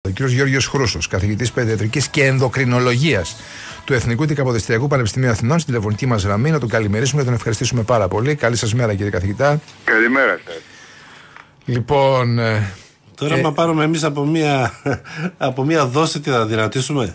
Ο κ. Γιώργος Χρούσος, καθηγητής παιδιατρικής και ενδοκρινολογίας του Εθνικού Δικαποδιστριακού Πανεπιστημίου Αθηνών, στην τηλεφωνική μας γραμμή. Να τον καλημερίσουμε και τον ευχαριστήσουμε πάρα πολύ. Καλή σας μέρα, κύριε καθηγητά. Καλημέρα σας. Λοιπόν. Τώρα, άμα πάρουμε εμείς από μία δόση, τι θα δυνατήσουμε?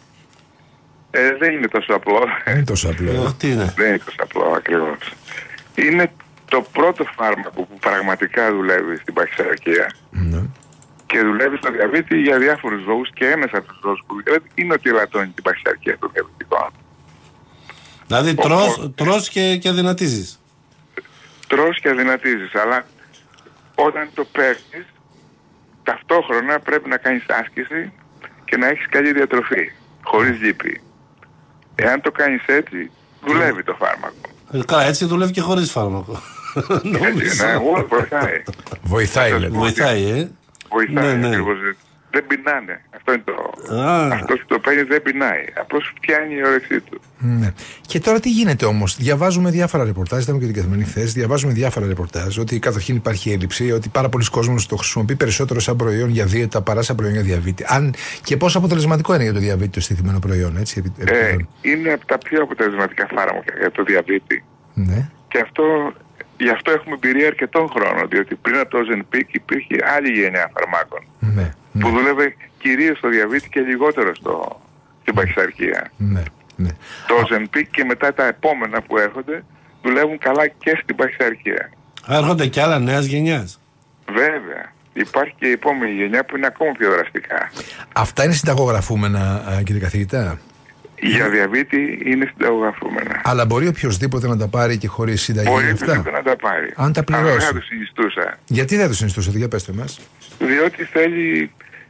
Δεν είναι τόσο απλό. Δεν είναι τόσο απλό. Τι είναι? Δεν είναι τόσο απλό ακριβώς. Είναι το πρώτο φάρμακο που πραγματικά δουλεύει στην παχυσαρκία. Ναι. Και δουλεύει στο διαβήτη για διάφορους λόγους, και ένας από τους λόγους που δουλεύει είναι ότι ελαττώνει την παχυσαρκία των διαβητικών. Δηλαδή τρως και αδυνατίζεις. Τρως και αδυνατίζεις, αλλά όταν το παίρνεις, ταυτόχρονα πρέπει να κάνεις άσκηση και να έχεις καλή διατροφή, χωρίς λύπη. Εάν το κάνεις έτσι, δουλεύει το φάρμακο. Καλά, έτσι δουλεύει και χωρίς φάρμακο. Έτσι, βοηθάει. Βοηθάει, λέτε. Βοηθάει, Βοηθάει, ναι. ακριβώς. Δεν πεινάνε. Αυτό είναι αυτός που το παίρνει δεν πεινάει. Απλώς φτιάνει η όρεξή του. Ναι. Και τώρα τι γίνεται όμως? Διαβάζουμε διάφορα ρεπορτάζ, είδαμε και την καθημερινή χθες. Διαβάζουμε διάφορα ρεπορτάζ ότι καταρχήν υπάρχει έλλειψη, ότι πάρα πολλοί κόσμος το χρησιμοποιεί περισσότερο σαν προϊόν για δίαιτα παρά σαν προϊόν για διαβήτη. Και πόσο αποτελεσματικό είναι για το διαβήτη το στηθμένο προϊόν, έτσι? Είναι από τα πιο αποτελεσματικά φάρμακα για το διαβήτη. Ναι. Και γι' αυτό έχουμε εμπειρία αρκετών χρόνων, διότι πριν από το Ozempic υπήρχε άλλη γενιά φαρμάκων. Ναι. Που δούλευε κυρίως στο διαβήτη και λιγότερο στην παχυσαρκία. Ναι. Το Ozempic και μετά τα επόμενα που έρχονται δουλεύουν καλά και στην παχυσαρκία. Έρχονται και άλλα νέας γενιάς. Βέβαια. Υπάρχει και η επόμενη γενιά που είναι ακόμα πιο δραστικά. Αυτά είναι συνταγογραφούμενα, κύριε καθηγητά? Για διαβήτη είναι συνταγογραφούμενα. Αλλά μπορεί οποιοδήποτε να τα πάρει και χωρίς συνταγή? Μπορεί οποιοδήποτε να τα πάρει. Αν τα πληρώσει. Αλλά δεν θα το συνιστούσα. Γιατί δεν το συνιστούσατε, για πέστε μας? Διότι θέλει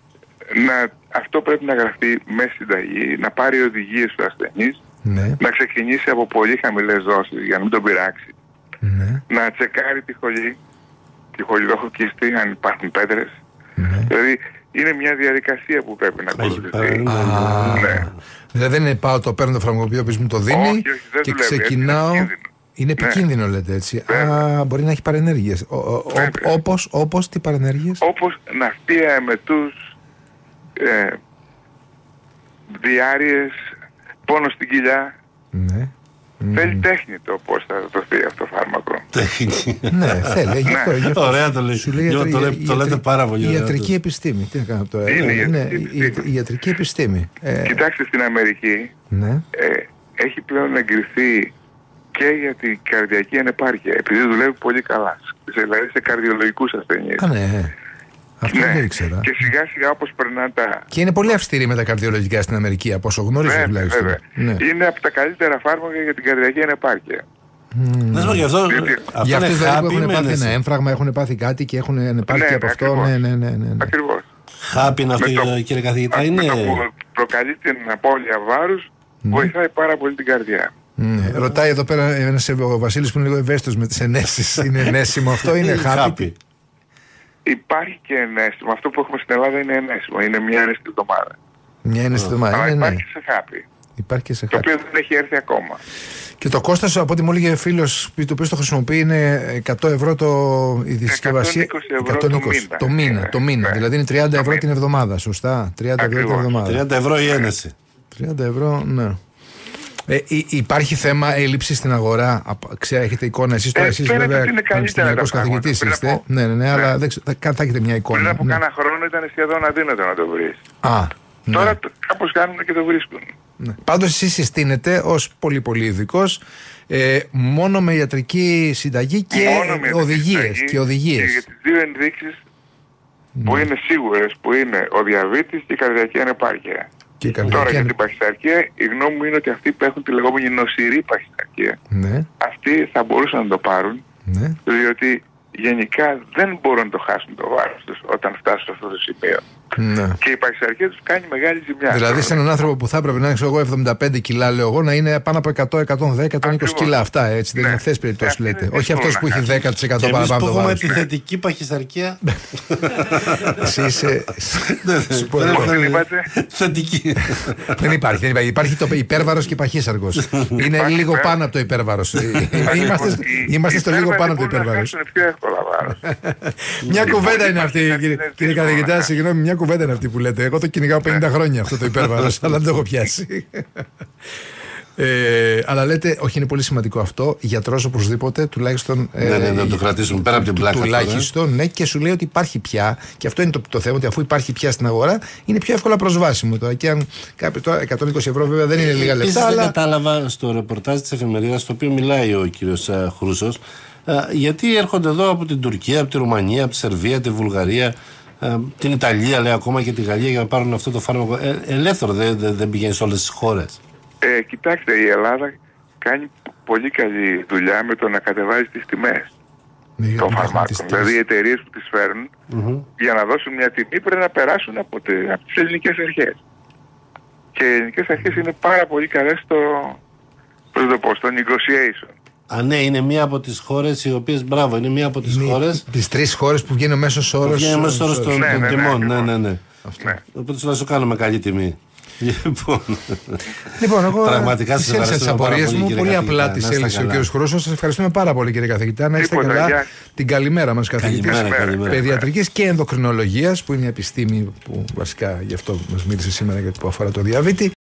αυτό πρέπει να γραφτεί με συνταγή, να πάρει οδηγίες στους ασθενείς, ναι. Να ξεκινήσει από πολύ χαμηλές δόσεις για να μην τον πειράξει, ναι. Να τσεκάρει τη χολιδοχοκίστη, αν υπάρχουν πέτρες. Ναι. Δηλαδή είναι μια διαδικασία που πρέπει να ακολουθηθεί. Ναι. Δηλαδή δεν είναι πάω, το παίρνω το φαρμακοποιό, που μου το δίνει, όχι, δεν και δουλεύει, ξεκινάω. Είναι επικίνδυνο, λέτε, έτσι. Μπορεί να έχει παρενέργειες. Όπως τι παρενέργειες? Όπως ναυτία εμετούς, διάρειες, πόνο στην κοιλιά. Ναι. Θέλει τέχνη το πώς θα δοθεί αυτό το φάρμακο. Τέχνη. Ναι, θέλει. Ωραία το λέει. Το λέτε πάρα πολύ. Η ιατρική επιστήμη. Τι να κάνω τώρα? Η ιατρική επιστήμη. Κοιτάξτε, στην Αμερική έχει πλέον εγκριθεί και για την καρδιακή ανεπάρκεια, επειδή δουλεύει πολύ καλά. Δηλαδή σε καρδιολογικούς ασθενείς. Ναι. Αυτό δεν ήξερα. Και σιγά σιγά όπως περνάνε τα... Και είναι πολύ αυστηρή με τα καρδιολογικά στην Αμερική, από όσο γνωρίζω τουλάχιστον. Ναι. Είναι από τα καλύτερα φάρμακα για την καρδιακή ανεπάρκεια. Να σου πω, για αυτούς δηλαδή που έχουν πάθει ένα έμφραγμα, έχουν πάθει κάτι και έχουν ανεπάρκεια από αυτό. Ναι. Ακριβώς. Χάπι είναι αυτό, κύριε καθηγητά? Είναι... Προκαλεί την απώλεια βάρους, βοηθάει πάρα πολύ την καρδιά. Ρωτάει εδώ πέρα ένας ο Βασίλης που είναι λίγο ευαίσθητος με τις ενέσεις. Είναι ενέσιμο αυτό, είναι χάπι? Υπάρχει και ενέσιμο. Αυτό που έχουμε στην Ελλάδα είναι ενέσιμο. Είναι μια ένεση τη εβδομάδα. Μια ένεση τη εβδομάδα. Αλλά υπάρχει σε χάπι. Υπάρχει και σε χάπι. Το οποίο δεν έχει έρθει ακόμα. Και το κόστος, από ό,τι μου έλεγε φίλος, το οποίο το χρησιμοποιεί, είναι 100 ευρώ η συσκευασία. 120 το μήνα. Δηλαδή είναι 30 ευρώ την εβδομάδα. Σωστά. 30 ευρώ την εβδομάδα. 30 ευρώ η ένεση. 30 ευρώ, ναι. Υπάρχει θέμα έλλειψη στην αγορά? Έχετε εικόνα εσείς τώρα? Εσείς βέβαια πανεπιστημιακός καθηγητής είστε. Ναι, αλλά θα έχετε μια εικόνα. Πριν από κάνα χρόνο ήταν σχεδόν αδύνατο να το βρεις. Τώρα κάπως κάνουν και το βρίσκουν. Πάντως εσείς συστήνετε ως πολύ ειδικός μόνο με ιατρική συνταγή και οδηγίες. Και για τις δύο ενδείξεις που είναι σίγουρες, που είναι ο διαβήτης και η καρδιακή ανεπάρκεια. Τώρα για την παχυσαρκία, η γνώμη μου είναι ότι αυτοί που έχουν τη λεγόμενη νοσηρή παχυσαρκία, αυτοί θα μπορούσαν να το πάρουν, διότι γενικά δεν μπορούν να το χάσουν το βάρος τους όταν φτάσουν σε αυτό το σημείο. Και η παχυσαρκία τους κάνει μεγάλη ζημιά. Δηλαδή σε έναν άνθρωπο που θα έπρεπε να είναι 75 κιλά, λέω εγώ, να είναι πάνω από 100, 110, 120 κιλά. Αυτά, έτσι. Δεν είναι αυτές περιπτώσεις, λέτε. Όχι αυτός που έχει 10% παραπάνω από το βάρος. Έχουμε επιθετική παχυσαρκία. Εσύ είσαι... Θετική. Δεν υπάρχει. Υπάρχει το υπέρβαρος και παχύσαρκος. Είναι λίγο πάνω από το υπέρβαρος. Είμαστε στο λίγο πάνω από το υπέρβαρος. Είναι πιο εύκολα βάρος. Μια κουβέντα είναι αυτή, κύριε καθηγητά, συγγνώμη, μια κουβέντα είναι αυτή που λέτε. Εγώ το κυνηγάω 50 χρόνια αυτό το υπέρβαρος, αλλά δεν το έχω πιάσει. Αλλά λέτε, όχι, είναι πολύ σημαντικό αυτό. Γιατρός οπωσδήποτε, τουλάχιστον. Να το κρατήσουμε πέρα από την πλάκα. Τουλάχιστον, ναι, και σου λέει ότι υπάρχει πια. Και αυτό είναι το θέμα, ότι αφού υπάρχει πια στην αγορά, είναι πιο εύκολα προσβάσιμο. Τώρα, και αν κάποιο, τώρα 120 ευρώ βέβαια δεν είναι λίγα λεφτά. Αλλά δεν κατάλαβα στο ρεπορτάζ της εφημερίδας, στο οποίο μιλάει ο κύριος Χρούσος, γιατί έρχονται εδώ από την Τουρκία, από τη Ρουμανία, από τη Σερβία, τη Βουλγαρία, την Ιταλία, λέει, ακόμα και τη Γαλλία, για να πάρουν αυτό το φάρμακο. Ελεύθερο δεν πηγαίνει σε όλες τις χώρες. Κοιτάξτε, η Ελλάδα κάνει πολύ καλή δουλειά με το να κατεβάζει τις τιμές των φαρμάκων. Δηλαδή οι εταιρείες που τις φέρνουν για να δώσουν μια τιμή πρέπει να περάσουν από τις ελληνικές αρχές. Και οι ελληνικές αρχές είναι πάρα πολύ καλές στο negotiation. Ναι, είναι μία από τις χώρες οι οποίες, μπράβο, είναι μία από τις χώρες. Τις 3 χώρες που βγαίνει ο μέσος όρος των τιμών. Ναι. Οπότε σου κάνουμε καλή τιμή. Λοιπόν, εγώ πραγματικά τις έλυσα τις απορίες μου. Πολύ απλά τις έλυσε ο κ. Χρούσος. Σας ευχαριστούμε πάρα πολύ, κύριε καθηγητά. Να είστε καλά. Την καλημέρα μας, καθηγητής παιδιατρικής και ενδοκρινολογίας, που είναι η επιστήμη που βασικά γι' αυτό μας μίλησε σήμερα, γιατί που αφορά το διαβήτη.